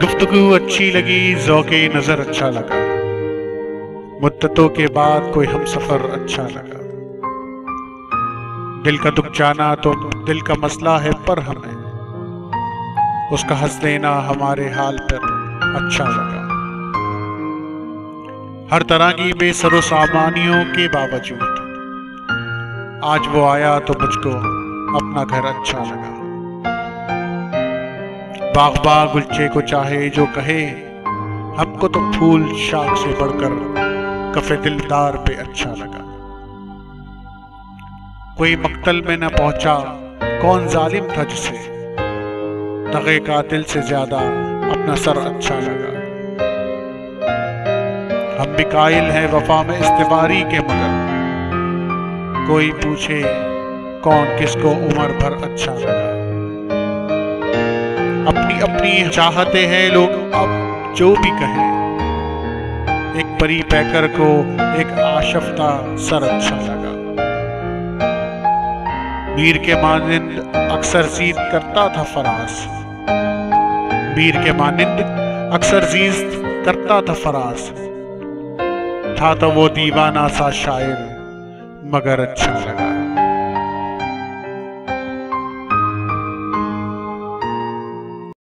गुफ्तगू अच्छी लगी, ज़ौक़े नजर अच्छा लगा, मुद्दतों के बाद कोई हमसफर अच्छा लगा। दिल का दुख जाना तो दिल का मसला है, पर हमें उसका हंस देना हमारे हाल पर अच्छा लगा। हर तरह की बेसरो सामानियों के बावजूद आज वो आया तो मुझको अपना घर अच्छा लगा। बाग़बा गुलचे को चाहे जो कहे, हमको तो फूल शाख से बढ़कर कफे दिलदार पे अच्छा लगा। कोई मक्तल में न पहुंचा, कौन जालिम था जिसे दगे कातिल से ज्यादा अपना सर अच्छा लगा। हम भी कायल हैं वफा में इस्तेवारी के, मगर कोई पूछे कौन किसको उम्र भर अच्छा लगा। अपनी अपनी चाहते हैं लोग अब जो भी कहें, एक परी पैकर को एक आशफ्ता सर अच्छा लगा। मीर के मानिंद अक्सर जीत करता था फराज, मीर के मानिंद अक्सर जीत करता था फराज। था तो वो दीवाना सा शायर मगर अच्छा लगा।